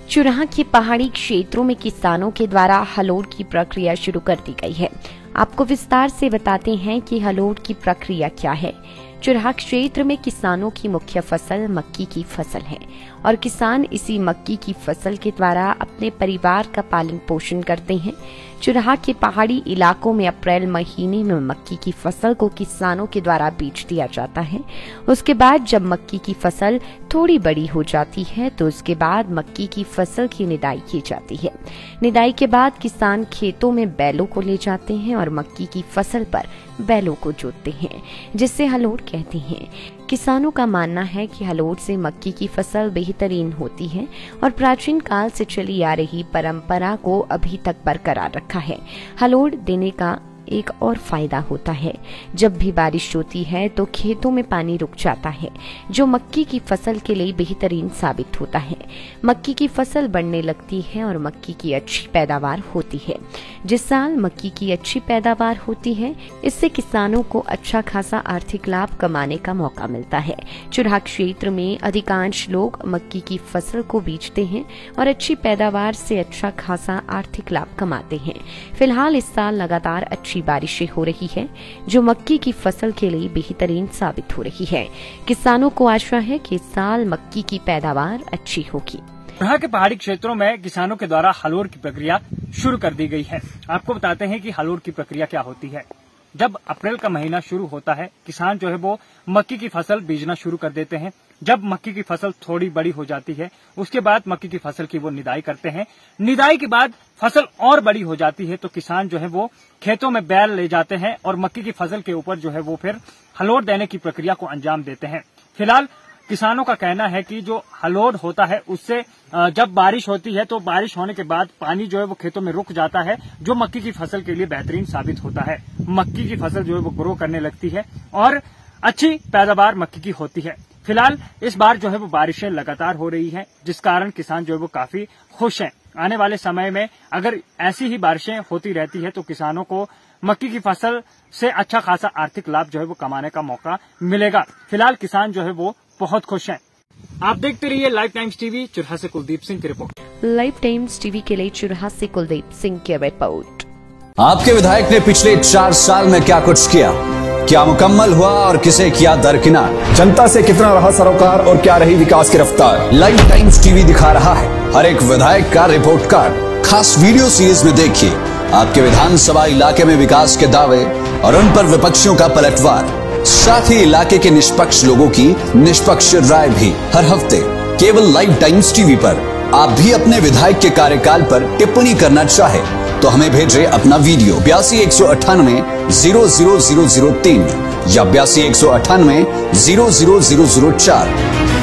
चुराह के पहाड़ी क्षेत्रों में किसानों के द्वारा हलोड़ की प्रक्रिया शुरू कर दी गई है। आपको विस्तार से बताते हैं कि हलोड़ की प्रक्रिया क्या है। चुराह क्षेत्र में किसानों की मुख्य फसल मक्की की फसल है और किसान इसी मक्की की फसल के द्वारा अपने परिवार का पालन पोषण करते हैं। चुराह के पहाड़ी इलाकों में अप्रैल महीने में मक्की की फसल को किसानों के द्वारा बेच दिया जाता है। उसके बाद जब मक्की की फसल थोड़ी बड़ी हो जाती है तो उसके बाद मक्की की फसल की निदाई की जाती है। निदाई के बाद किसान खेतों में बैलों को ले जाते हैं और मक्की की फसल पर बैलों को जोतते हैं, जिससे हलोड़ कहते हैं। किसानों का मानना है कि हलोड़ से मक्की की फसल बेहतरीन होती है और प्राचीन काल से चली आ रही परंपरा को अभी तक बरकरार रखा है। हलोड़ देने का एक और फायदा होता है, जब भी बारिश होती है तो खेतों में पानी रुक जाता है, जो मक्की की फसल के लिए बेहतरीन साबित होता है। मक्की की फसल बढ़ने लगती है और मक्की की अच्छी पैदावार होती है। जिस साल मक्की की अच्छी पैदावार होती है, इससे किसानों को अच्छा खासा आर्थिक लाभ कमाने का मौका मिलता है। चुराह क्षेत्र में अधिकांश लोग मक्की की फसल को बेचते हैं और अच्छी पैदावार से अच्छा खासा आर्थिक लाभ कमाते हैं। फिलहाल इस साल लगातार अच्छी बारिशें हो रही है, जो मक्की की फसल के लिए बेहतरीन साबित हो रही है। किसानों को आशा है कि इस साल मक्की की पैदावार अच्छी होगी। चुराह के पहाड़ी क्षेत्रों में किसानों के द्वारा हलोड़ की प्रक्रिया शुरू कर दी गई है। आपको बताते हैं कि हलोड़ की प्रक्रिया क्या होती है। जब अप्रैल का महीना शुरू होता है, किसान जो है वो मक्की की फसल बीजना शुरू कर देते हैं। जब मक्की की फसल थोड़ी बड़ी हो जाती है, उसके बाद मक्की की फसल की वो निदाई करते हैं। निदाई के बाद फसल और बड़ी हो जाती है तो किसान जो है वो खेतों में बैल ले जाते हैं और मक्की की फसल के ऊपर जो है वो फिर हलोड़ देने की प्रक्रिया को अंजाम देते हैं। फिलहाल किसानों का कहना है कि जो हलोड़ होता है उससे जब बारिश होती है तो बारिश होने के बाद पानी जो है वो खेतों में रुक जाता है, जो मक्की की फसल के लिए बेहतरीन साबित होता है। मक्की की फसल जो है वो ग्रो करने लगती है और अच्छी पैदावार मक्की की होती है। फिलहाल इस बार जो है वो बारिशें लगातार हो रही हैं, जिस कारण किसान जो है वो काफी खुश हैं। आने वाले समय में अगर ऐसी ही बारिशें होती रहती है तो किसानों को मक्की की फसल से अच्छा खासा आर्थिक लाभ जो है वो कमाने का मौका मिलेगा। फिलहाल किसान जो है वो बहुत खुश हैं। आप देखते रहिए लाइव टाइम्स टीवी। चुराह से कुलदीप सिंह की रिपोर्ट। लाइव टाइम्स टीवी के लिए चुराह से कुलदीप सिंह की रिपोर्ट। आपके विधायक ने पिछले 4 साल में क्या कुछ किया, क्या मुकम्मल हुआ और किसे किया दरकिनार, जनता से कितना रहा सरोकार और क्या रही विकास की रफ्तार। लाइव टाइम्स टीवी दिखा रहा है हर एक विधायक का रिपोर्ट कार्ड। खास वीडियो सीरीज में देखिए आपके विधानसभा इलाके में विकास के दावे और उन पर विपक्षियों का पलटवार, साथ ही इलाके के निष्पक्ष लोगों की निष्पक्ष राय भी हर हफ्ते केवल लाइव टाइम्स टीवी पर। आप भी अपने विधायक के कार्यकाल पर टिप्पणी करना चाहे तो हमें भेजें अपना वीडियो 82 198 00003 या 82 198 00004।